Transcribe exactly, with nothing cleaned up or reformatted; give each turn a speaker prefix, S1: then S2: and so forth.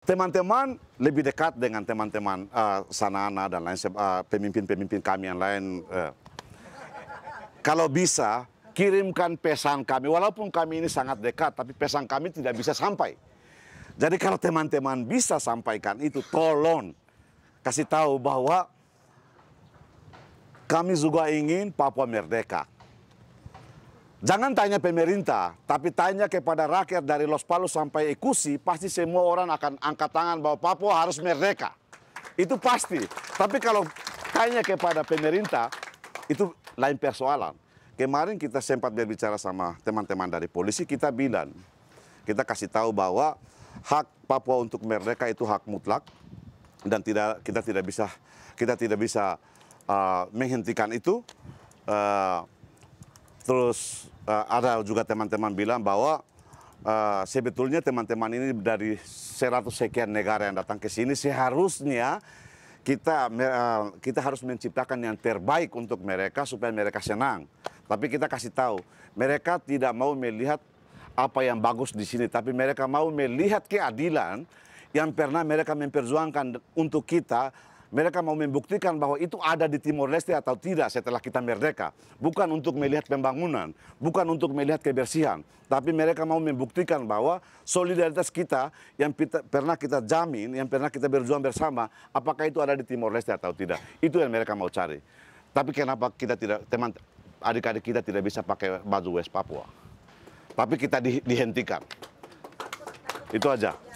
S1: Teman-teman lebih dekat dengan teman-teman uh, Sanana dan lain uh, pemimpin-pemimpin kami yang lain. Uh, kalau bisa, kirimkan pesan kami. Walaupun kami ini sangat dekat, tapi pesan kami tidak bisa sampai. Jadi kalau teman-teman bisa sampaikan itu, tolong kasih tahu bahwa kami juga ingin Papua merdeka. Jangan tanya pemerintah, tapi tanya kepada rakyat dari Los Palos sampai Ekusi, pasti semua orang akan angkat tangan bahwa Papua harus merdeka. Itu pasti. Tapi kalau tanya kepada pemerintah, itu lain persoalan. Kemarin kita sempat berbicara sama teman-teman dari polisi, kita bilang, kita kasih tahu bahwa hak Papua untuk merdeka itu hak mutlak dan tidak kita tidak bisa kita tidak bisa uh, menghentikan itu. Uh, Terus uh, ada juga teman-teman bilang bahwa uh, sebetulnya teman-teman ini dari seratus sekian negara yang datang ke sini seharusnya kita uh, kita harus menciptakan yang terbaik untuk mereka supaya mereka senang. Tapi kita kasih tahu, mereka tidak mau melihat apa yang bagus di sini, tapi mereka mau melihat keadilan yang pernah mereka memperjuangkan untuk kita. Mereka mau membuktikan bahwa itu ada di Timor Leste atau tidak setelah kita merdeka. Bukan untuk melihat pembangunan, bukan untuk melihat kebersihan. Tapi mereka mau membuktikan bahwa solidaritas kita yang kita, pernah kita jamin, yang pernah kita berjuang bersama, apakah itu ada di Timor Leste atau tidak. Itu yang mereka mau cari. Tapi kenapa kita tidak, teman adik-adik kita tidak bisa pakai baju West Papua. Tapi kita di, dihentikan. Itu aja.